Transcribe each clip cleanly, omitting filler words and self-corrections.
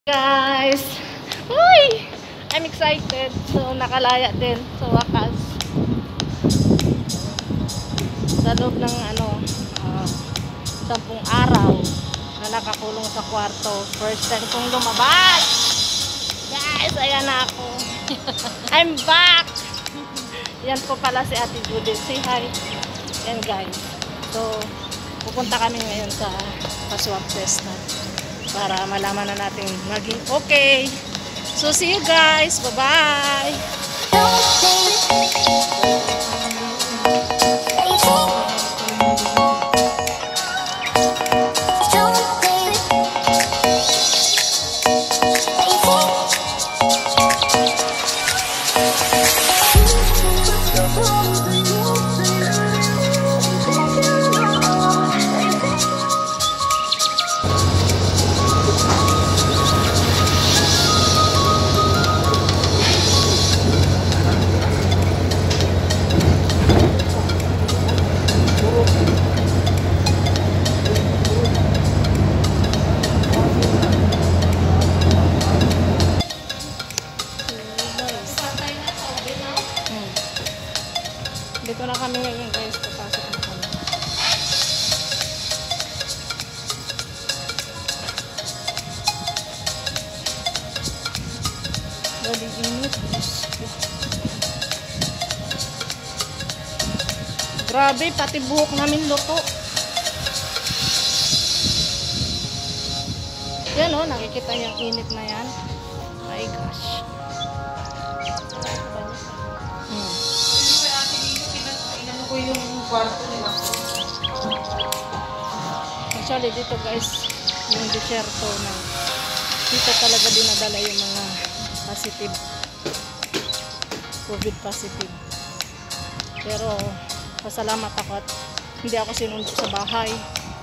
Guys, uy, I'm excited. So nakalaya din sa wakas sa loob ng 10 araw na nakakulong sa kwarto. First time kong lumabas. Guys, ayan na ako. I'm back. Yan po pala si Ate Judith. Say hi. Yan guys, so pupunta kami ngayon sa swab test na para malaman na natin maging okay. So see you guys. Bye-bye. Dito na kami ngayon guys, papasok na kami. Galing init. Grabe, pati buhok namin luto. Yan o, nakikita niyang init na yan. My gosh. Ko yung kwarto nila. Actually dito guys, yung desierto na dito talaga dinadala yung mga positive, COVID positive. Pero pasalamat ako at hindi ako sinundo sa bahay.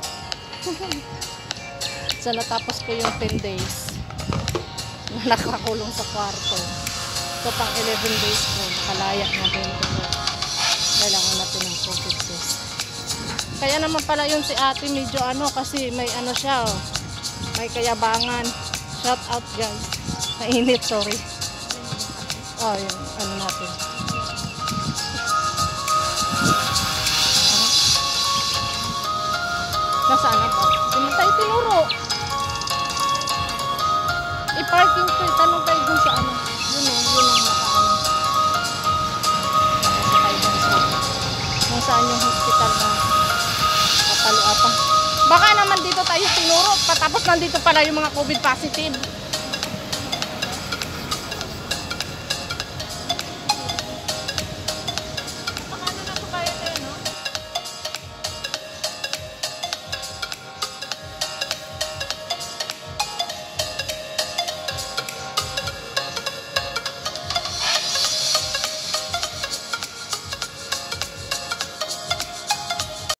So natapos ko yung 10 days na nakakulong sa kwarto. So pang 11 days ko nakalaya na din ko. Kailangan natin ng COVID test. Kaya naman pala yun si ate medyo kasi may siya may kayabangan. Shout out guys. Mainit, sorry. Oh, yun. Natin. Nasaan na ba? Hindi tayo tinuro. I-parking ko. Tanong tayo dun sa Yun ang kung saan yung hospital na Kapaluapa. Baka naman dito tayo tinuro, patapos nandito pala yung mga COVID positive.